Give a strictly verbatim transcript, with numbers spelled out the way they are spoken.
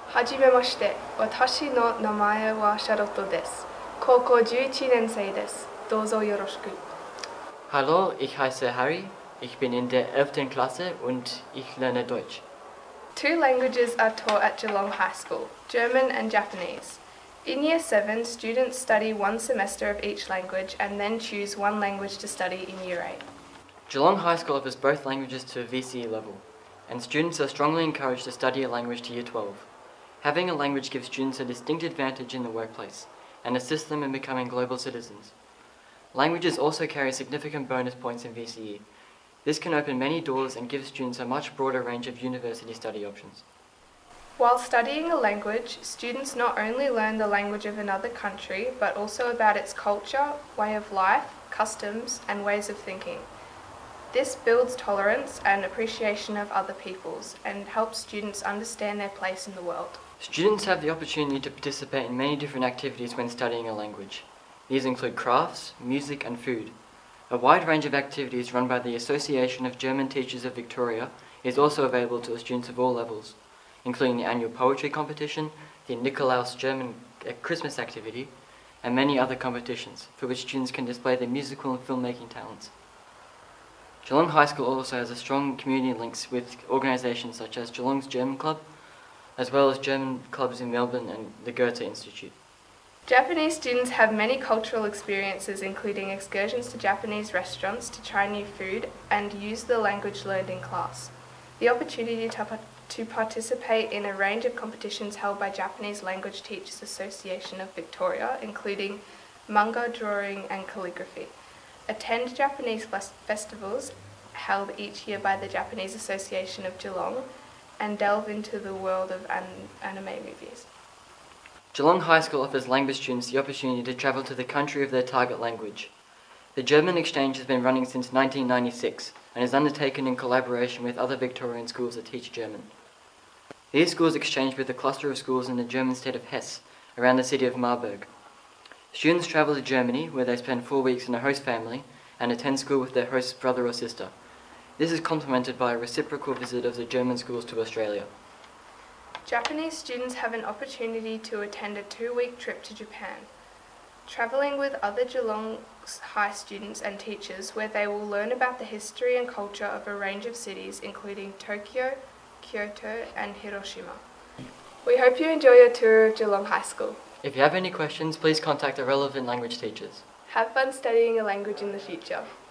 はじめまして。私の名前はシャロットです。高校じゅういちねん生です。どうぞよろしく。 Hallo, ich heiße Harry. Ich bin in der elften Klasse und ich lerne Deutsch. Two languages are taught at Geelong High School, German and Japanese. In Year seven, students study one semester of each language and then choose one language to study in Year eight. Geelong High School offers both languages to a V C E level, and students are strongly encouraged to study a language to Year twelve. Having a language gives students a distinct advantage in the workplace and assists them in becoming global citizens. Languages also carry significant bonus points in V C E. This can open many doors and give students a much broader range of university study options. While studying a language, students not only learn the language of another country, but also about its culture, way of life, customs, and ways of thinking. This builds tolerance and appreciation of other peoples and helps students understand their place in the world. Students have the opportunity to participate in many different activities when studying a language. These include crafts, music, and food. A wide range of activities run by the Association of German Teachers of Victoria is also available to the students of all levels, including the annual poetry competition, the Nikolaus German Christmas activity, and many other competitions for which students can display their musical and filmmaking talents. Geelong High School also has a strong community links with organisations such as Geelong's German Club, as well as German clubs in Melbourne and the Goethe Institute. Japanese students have many cultural experiences, including excursions to Japanese restaurants to try new food and use the language learned in class. The opportunity to, to participate in a range of competitions held by Japanese Language Teachers Association of Victoria, including manga, drawing and calligraphy. Attend Japanese festivals held each year by the Japanese Association of Geelong, and delve into the world of an anime movies. Geelong High School offers language students the opportunity to travel to the country of their target language. The German exchange has been running since nineteen ninety-six and is undertaken in collaboration with other Victorian schools that teach German. These schools exchange with a cluster of schools in the German state of Hesse, around the city of Marburg. Students travel to Germany, where they spend four weeks in a host family and attend school with their host's brother or sister. This is complemented by a reciprocal visit of the German schools to Australia. Japanese students have an opportunity to attend a two-week trip to Japan, travelling with other Geelong High students and teachers, where they will learn about the history and culture of a range of cities including Tokyo, Kyoto and Hiroshima. We hope you enjoy your tour of Geelong High School. If you have any questions, please contact the relevant language teachers. Have fun studying a language in the future.